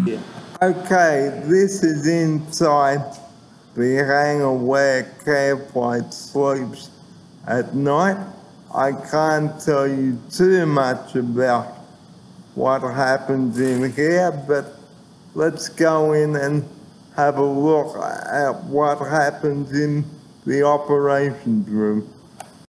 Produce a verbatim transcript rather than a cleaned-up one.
Okay, this is inside the hangar where Careflight sleeps at night. I can't tell you too much about what happens in here, but let's go in and have a look at what happens in the operations room.